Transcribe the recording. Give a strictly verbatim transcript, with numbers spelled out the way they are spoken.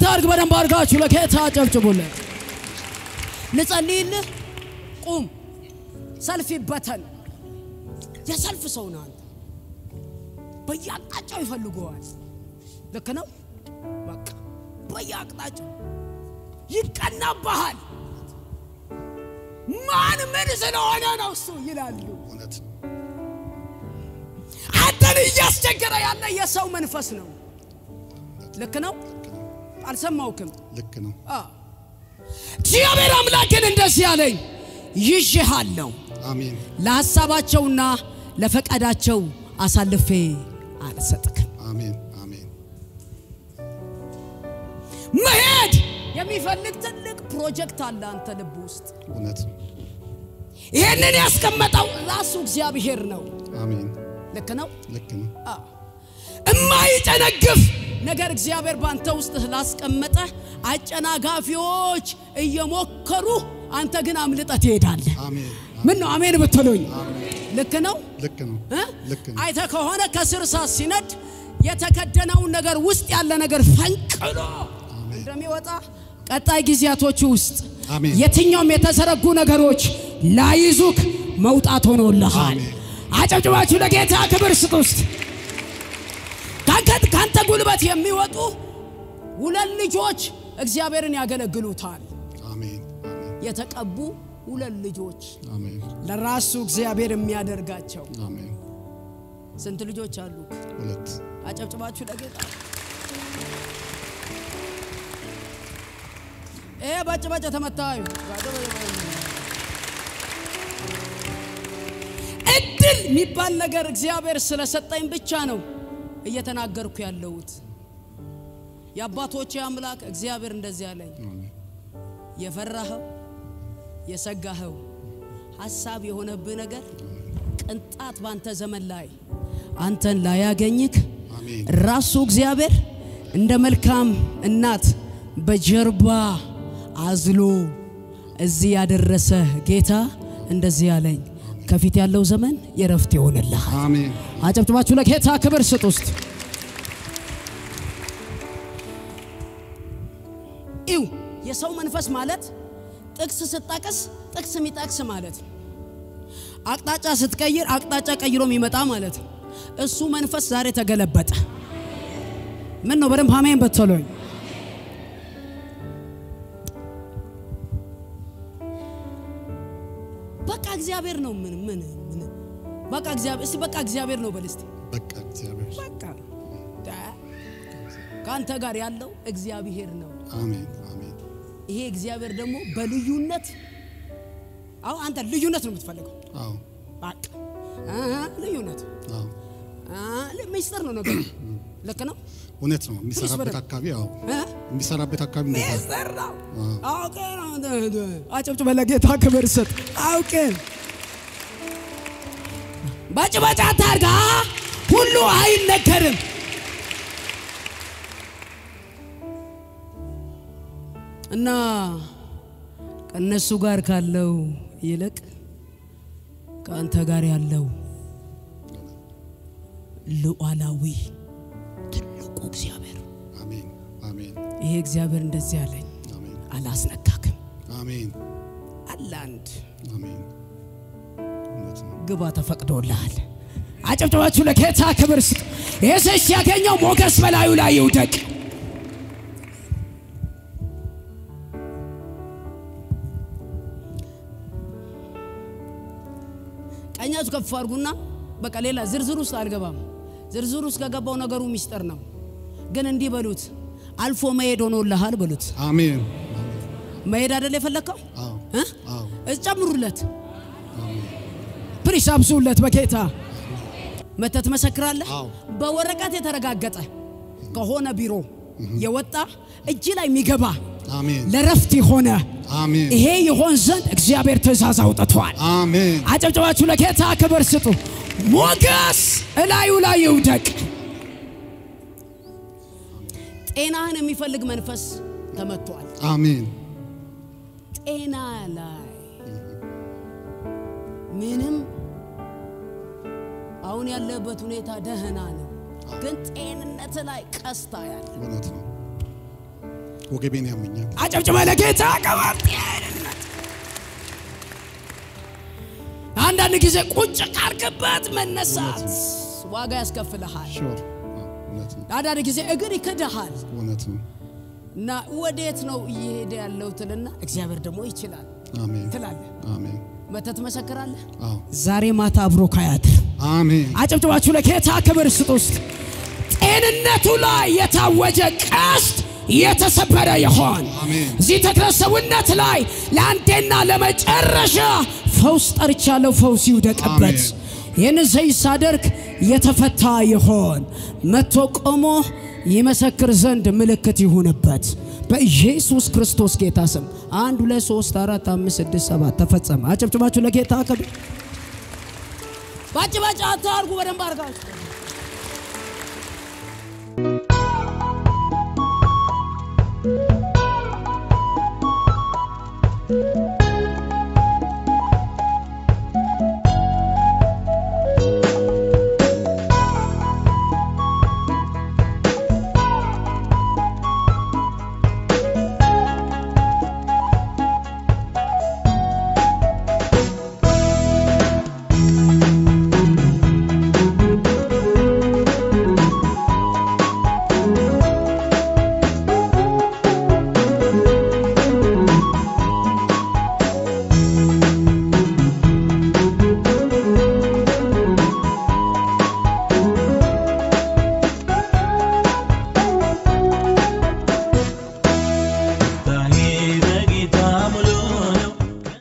አታርግ በደንብ አርጋችሁ ለጌታ ጨብጭቡለት ልጸልይልህ ቁም ሰልፍ ይበተን የሰልፍ ሰው ነው አንተ በያቅጣጫው ይፈልጉዋል ልክ ነው በቃ በያቅጣጫው ይቀናባሃል ማን ምን ስለሆነ ነው እሱ ይላሉ እውነት አንተን እያስቸገረ ያለ የሰው መንፈስ ነው ልክ ነው አልሰማውክም ልክ ነው አ እግዚአብሔር አምላክን እንደዚህ ያለኝ ይዤሃለሁ አሜን ለሐሳባቸውና ለፈቃዳቸው አሳልፌ አልሰጥክም አሜን አሜን መሄድ የሚፈልግ ትልቅ ፕሮጀክት አለ አንተ ልብ ውስጥ እውነት ይሄንን ያስቀመጠው ራሱ እግዚአብሔር ነው አሜን ልክ ነው ልክ ነው አ እማይጨነግፍ ነገር እግዚአብሔር ባንተ ውስጥ ስላስቀመጠ አጨናጋፊዎች እየሞከሩ አንተ ግን አምልጠህ ትሄዳለህ አሜን ምን ነው አሜን ብትሉኝ ልክ ነው ልክ ነው ልክ ነው አይተ ከሆነ ከስር ሳሲነድ የተከደነው ነገር ውስጥ ያለ ነገር ፈንቅሎ እንደሚወጣ ቀጣይ ጊዜያቶች ውስጥ አሜን የትኛውም የተሰረጉ ነገሮች ላይዙክ መውጣት ሆኖልሃል አጨብጭባችሁ ለጌታ ክብር ስጡት ካንተ ካንተ ጉልበት የሚወጡ ሁለት ልጆች እግዚአብሔርን ያገለግሉታል አሜን የተቀቡ ሁለት ልጆች አሜን ለራሱ እግዚአብሔር የሚያደርጋቸው አሜን ስንት ልጆች አሉ ሁለት አጨብጭባችሁ ለጌታ ኤ ባጭባጭ ተመታዩ እድል የሚባል ነገር እግዚአብሔር ስለሰጠኝ ብቻ ነው እየተናገርኩ ያለሁት የአባቶቼ አምላክ እግዚአብሔር እንደዚህ ያለኝ የፈራኸው የሰጋኸው ሐሳብ የሆነብህ ነገር ቅንጣት ባንተ ዘመን ላይ አንተን ላይ ያገኝክ አሜን ራሱ እግዚአብሔር እንደ መልካም እናት በጀርባ አዝሎ እዚህ ያደረሰ ጌታ እንደዚህ ያለኝ ከፊት ያለው ዘመን የረፍት ይሆንልህ አሜን አጨብጭባችሁ ለጌታ ክብር ስጡ ውስጥ ኢው የሰው መንፈስ ማለት ጥቅስ ስትጠቅስ ጥቅስ የሚጠቅስ ማለት አቅጣጫ ስትቀይር አቅጣጫ ቀይሮ የሚመጣ ማለት እሱ መንፈስ ዛሬ ተገለበጠ ምን ነው በደም አሜን በተሎኝ በቃ እግዚአብሔር ነው ምን ምን ምን በቃ እግዚአብሔር እሺ በቃ እግዚአብሔር ነው በልስቲ በቃ እግዚአብሔር በቃ ካንተ ጋር ያለው እግዚአብሔር ነው አሜን አሜን ይሄ እግዚአብሔር ደግሞ በልዩነት አው አንተ ልዩነት ነው የምትፈልገው አው በቃ አሃ ልዩነት አው አሃ ለሚስጥር ነው ነገር ለከ ነው እውነት ነው የሚሰራበት አካባቢ አው የሚሰራበት አካባቢ ነው ሚስጥር ነው አውቄ ነው አጨብጭ በለጌታ ክብር ስጥ አውቄ ባጭባጫ ታርጋ ሁሉ አይነገርም እና ከነሱ ጋር ካለው ይልቅ ካንተ ጋር ያለው ሉዓላዊ ትልቁ እግዚአብሔር አሜን አሜን ይሄ እግዚአብሔር እንደዚህ ያለኝ አሜን አላስነካክም አሜን አላንድ አሜን ግባ ተፈቅዶልሃል አጨብጨባችሁ ለጌታ ክብር ስጥ ኢየሱስ ያገኘው ሞገስ በላዩ ላይ ይውደቅ ቀኛችሁ ከፍ አድርጉና በቃ ሌላ ዝርዝር ውስጥ አልገባም ዝርዝር ውስጥ ከገባው ነገሩ ሚስጥር ነው ግን እንዲህ በሉት አልፎ መሄድ ሆኖልሃል በሉት አሜን መሄድ አይደል የፈለከው አው አው እጨምሩለት አሜን ፕሪስ አብዙለት በጌታ መተት መሰክራለህ በወረቀት የተረጋገጠ ከሆነ ቢሮ የወጣ እጅ ላይ የሚገባ አሜን ለረፍት ይሆነ አሜን ይሄ ይሆን ዘንድ እግዚአብሔር ትእዛዝ አውጥቷል አሜን አጨብጨባችሁ ለጌታ ክብር ስጡ ሞገስ እላዩ ላይ ይውደቅ ጤናህን የሚፈልግ መንፈስ ተመቷል አሜን ጤና ላይ ምንም አሁን ያለበት ሁኔታ ደህና ነው ግን ጤንነት ላይ ቀስታ ያለ እውነት ነው ወገቤን ያመኛል አጨብጭበ ለጌታ ከበር አንዳንድ ጊዜ ቁጭ ካልክበት መነሳት ዋጋ ያስከፍልሃል ሹር እውነት ነው አንዳንድ ጊዜ እግር ይከዳሃል እውነት ነው እና ወዴት ነው እየሄደ ያለው ትልና እግዚአብሔር ደግሞ ይችላል አሜን ትላለህ አሜን መተት መሰከራለህ አዎ ዛሬ ማታ አብሮ ካያድር አሜን አጨብጭባችሁ ለጌታ ክብር ስጡት ጤንነቱ ላይ የታወጀ ቀስት የተሰበረ ይሆን እዚህ ተክለሰውነት ላይ ለአንዴና ለመጨረሻ ፈውስ ጠርቻለሁ ፈውስ ይውደቅበት ይህን ዘይሳደርክ የተፈታ ይሆን መጥቶ ቆሞ ይመሰክር ዘንድ ምልክት ይሁንበት በኢየሱስ ክርስቶስ ጌታ ስም አንድ ሁለት ሶስት አራት አምስት ስድስት ሰባት ተፈጸመ አጨብጭባችሁ ለጌታ ክብር ባጭባጭ አታርጉ በደንብ አርጋችሁ